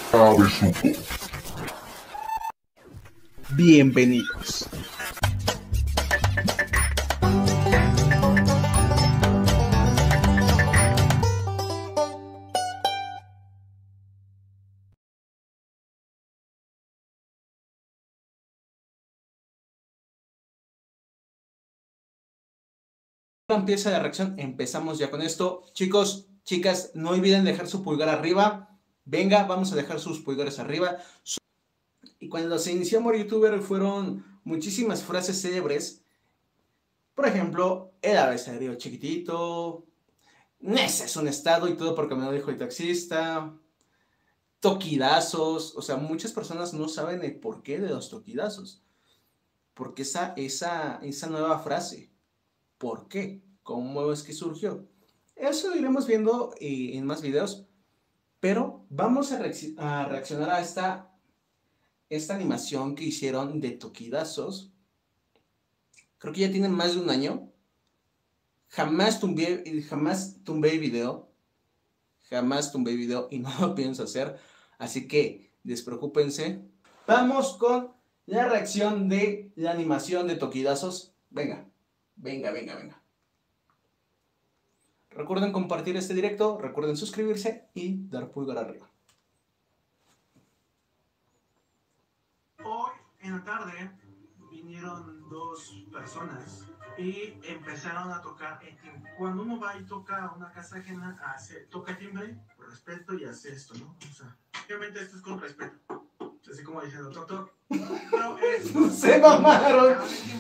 Bienvenidos. Empieza la reacción, empezamos ya con esto. Chicos, chicas, no olviden dejar su pulgar arriba. Venga, vamos a dejar sus pulgares arriba. Y cuando se inició Amor Youtuber fueron muchísimas frases célebres. Por ejemplo, el abecedario chiquitito, ese es un estado y todo porque me lo dijo el taxista. Toquidazos, o sea, muchas personas no saben el porqué de los toquidazos. Porque esa nueva frase, ¿por qué? ¿Cómo es que surgió? Eso lo iremos viendo en más videos, pero vamos a reaccionar a esta animación que hicieron de toquidazos. Creo que ya tiene más de un año. Jamás tumbé video. Jamás tumbé video y no lo pienso hacer. Así que despreocúpense. Vamos con la reacción de la animación de toquidazos. Venga, venga, venga, venga. Recuerden compartir este directo, recuerden suscribirse y dar pulgar arriba. Hoy en la tarde vinieron dos personas y empezaron a tocar el timbre. Cuando uno va y toca a una casa ajena, toca timbre por respeto y hace esto, ¿no? O sea, obviamente esto es con respeto. Así como diciendo toc toc. Pero es. Se mamaron.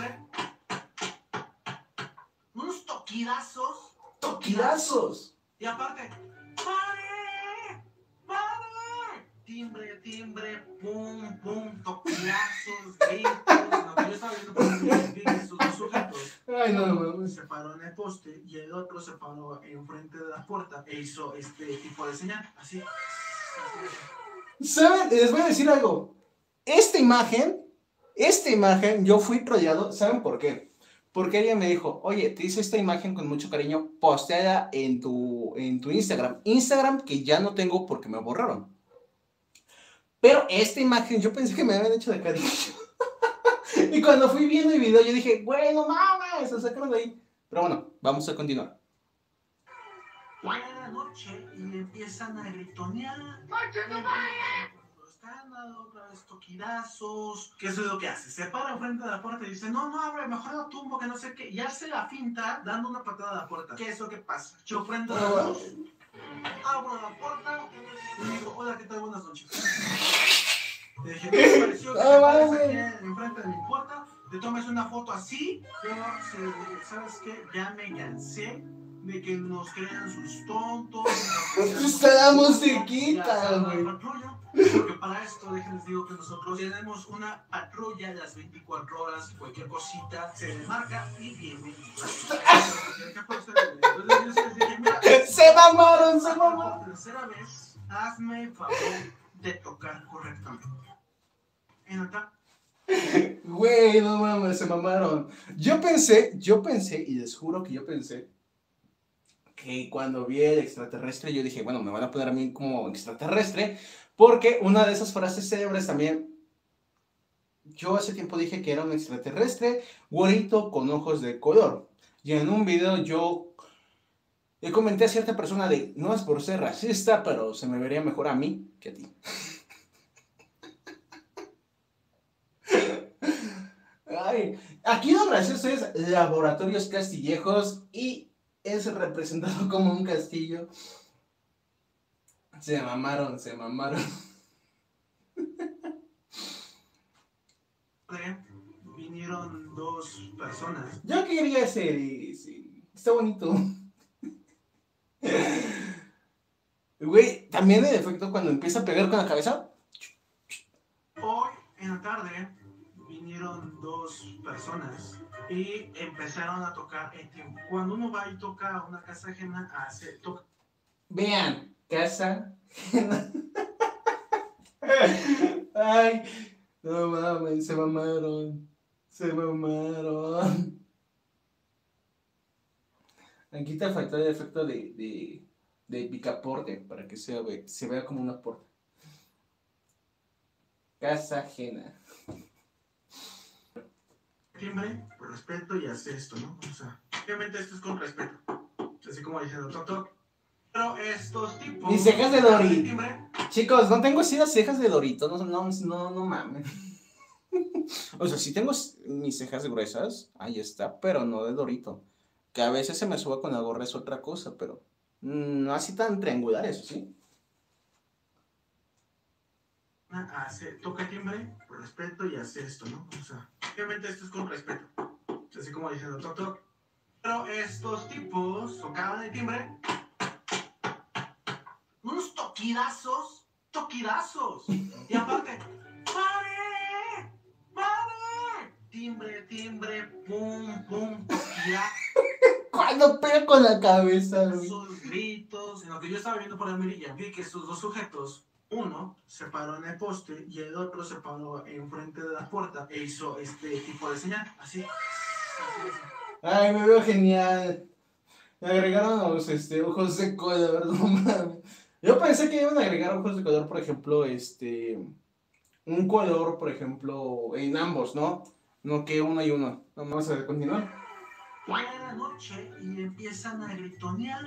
Unos toquidazos. ¡Toquidazos! Y aparte, ¡pare! ¡Pare! Timbre, timbre, pum, pum, toquidazos, gritos. Lo que yo estaba viendo por esos dos sujetos. Ay, no, no. Se paró en el poste y el otro se paró enfrente de la puerta e hizo este tipo de señal, así. ¿Saben? Les voy a decir algo. Esta imagen, yo fui troleado. ¿Saben por qué? Porque ella me dijo, oye, te hice esta imagen con mucho cariño, posteada en tu Instagram. Instagram que ya no tengo porque me borraron. Pero esta imagen yo pensé que me habían hecho de cariño. Y cuando fui viendo el video yo dije, bueno, mames, se sacaron de ahí. Pero bueno, vamos a continuar. Buena noche y empiezan a gritonear. Están dando otra vez toquidazos. ¿Qué es lo que hace? Se para enfrente de la puerta y dice, no, no abre, mejor lo tumbo, que no sé qué. Y hace la finta dando una patada a la puerta. ¿Qué es lo que pasa? Yo prendo la luz, abro la puerta y digo, hola, ¿qué tal? Buenas noches. Le dije, ¿qué te pareció que te pares aquí enfrente de mi puerta? Te tomes una foto así. Yo, ¿sabes qué? Ya me cansé de que nos crean sus tontos. Está la musiquita, güey. Porque para esto, déjenles digo que nosotros tenemos una patrulla las 24 horas, cualquier cosita se le marca y viene. Se mamaron, se mamaron. Por tercera vez, hazme el favor de tocar correctamente. Güey, no mames, se mamaron. Yo pensé, y les juro que yo pensé que cuando vi el extraterrestre, yo dije, bueno, me van a poner a mí como extraterrestre, porque una de esas frases célebres también, yo hace tiempo dije que era un extraterrestre, güerito con ojos de color. Y en un video yo le comenté a cierta persona de, no es por ser racista, pero se me vería mejor a mí que a ti. Ay, aquí lo gracioso es Laboratorios Castillejos y es representado como un castillo. Se mamaron, se mamaron. Vinieron dos personas. Yo quería ese, está bonito. Güey, también el efecto cuando empieza a pegar con la cabeza. Hoy en la tarde vinieron dos personas y empezaron a tocar el timbre. Cuando uno va y toca a una casa ajena, toca. Vean, casa. Ay, no mames, se mamaron. Se mamaron. Aquí te faltó el efecto de picaporte para que se vea como una porta. Casa ajena. Timbre, por respeto y hace esto, ¿no? O sea, obviamente esto es con respeto. Así como diciendo toc toc. Pero estos tipos. Mis cejas de Dori. Timbre. Chicos, no tengo así las cejas de Dorito. No mames. O sea, sí tengo mis cejas gruesas. Ahí está, pero no de Dorito. Que a veces se me suba con la gorra es otra cosa, pero no así tan triangulares, ¿sí? Toca timbre, por respeto y hace esto, ¿no? O sea, obviamente esto es con respeto. Así como diciendo toc toc. Pero estos tipos tocaban el timbre. Unos toquidazos. Toquidazos. Y aparte, ¡pare! ¡Pare! Timbre, timbre, pum, pum, toquida. Cuando pega con la cabeza, güey. Esos gritos. En lo que yo estaba viendo por la mirilla, vi que estos dos sujetos, uno se paró en el poste y el otro se paró enfrente de la puerta e hizo este tipo de señal. Así. Ay, me veo genial. Me agregaron los ojos de color, no mames. Yo pensé que iban a agregar ojos de color, por ejemplo, un color, por ejemplo, en ambos, ¿no? No que uno y uno. Vamos a continuar. Buena noche y empiezan a gritonear.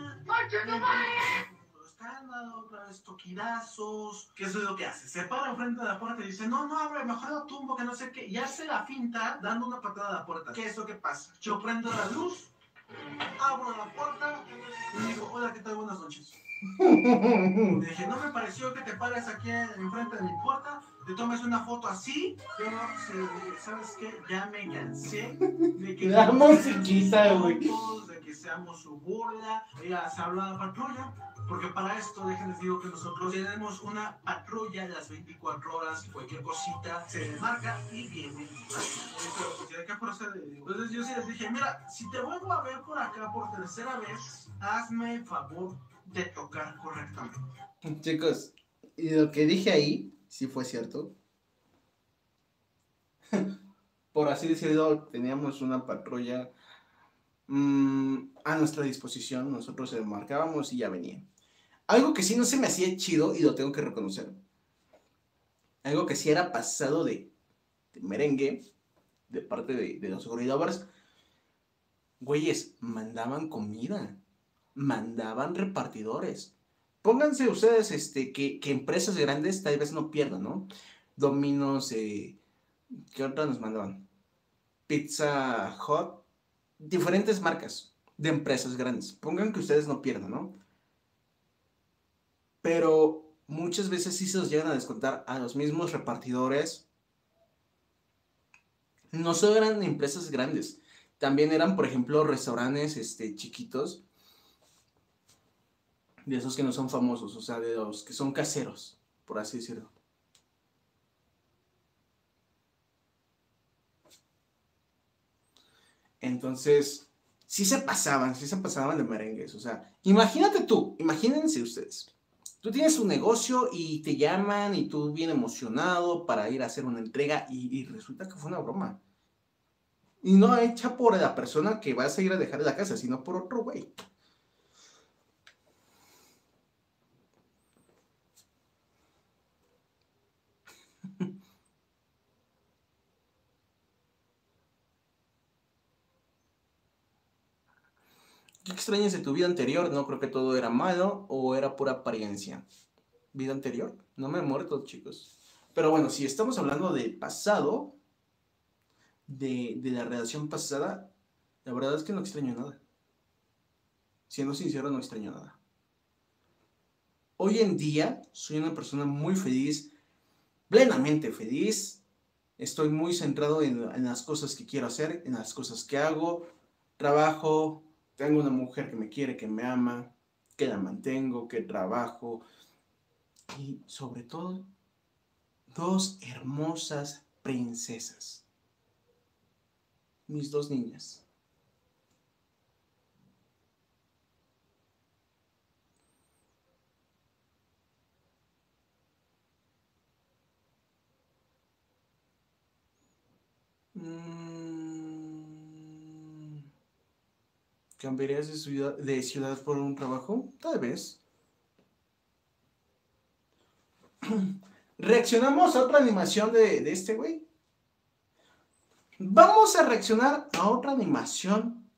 Están dando otra vez toquidazos. ¿Qué es lo que hace? Se para enfrente de la puerta y dice, no, no abre, mejor lo tumbo, que no sé qué. Y hace la finta dando una patada a la puerta. ¿Qué es lo que pasa? Yo prendo la luz, abro la puerta y digo, hola, ¿qué tal? Buenas noches. Le dije, no me pareció que te pares aquí enfrente de mi puerta, te tomes una foto así, pero ¿sabes qué? Ya me cansé de que La musiquita, güey. de que seamos su burla. Ella se habla de patrulla, porque para esto, déjenles digo que nosotros tenemos una patrulla de las 24 horas, cualquier cosita se marca y viene. Pero pues hay que proceder. Entonces yo sí les dije, mira, si te vuelvo a ver por acá por tercera vez, hazme el favor de tocar correctamente. Chicos, y lo que dije ahí, sí fue cierto. Por así decirlo, teníamos una patrulla a nuestra disposición. Nosotros se marcábamos y ya venía. Algo que sí no se me hacía chido y lo tengo que reconocer. Algo que sí era pasado de merengue, de parte de los gorillovers. Güeyes, mandaban comida, mandaban repartidores. Pónganse ustedes que empresas grandes tal vez no pierdan, ¿no? Domino's, ¿qué otra nos mandaban? Pizza Hut, diferentes marcas de empresas grandes. Pongan que ustedes no pierdan, ¿no? Pero muchas veces sí se los llegan a descontar a los mismos repartidores. No solo eran empresas grandes, también eran, por ejemplo, restaurantes chiquitos, de esos que no son famosos, o sea, de los que son caseros, por así decirlo. Entonces, sí se pasaban de merengues, o sea, imagínense ustedes. Tú tienes un negocio y te llaman y tú bien emocionado para ir a hacer una entrega y resulta que fue una broma. Y no hecha por la persona que vas a ir a dejar en la casa, sino por otro güey. ¿Qué extrañas de tu vida anterior? No creo que todo era malo o era pura apariencia. ¿Vida anterior? No me he muerto, chicos. Pero bueno, si estamos hablando del pasado, de la relación pasada, la verdad es que no extraño nada. Siendo sincero, no extraño nada. Hoy en día soy una persona muy feliz, plenamente feliz. Estoy muy centrado en las cosas que quiero hacer, en las cosas que hago. Trabajo, tengo una mujer que me quiere, que me ama, que la mantengo, que trabajo. Y sobre todo, dos hermosas princesas. Mis dos niñas. ¿Cambiarías de ciudad por un trabajo? Tal vez. ¿Reaccionamos a otra animación de este güey? Vamos a reaccionar a otra animación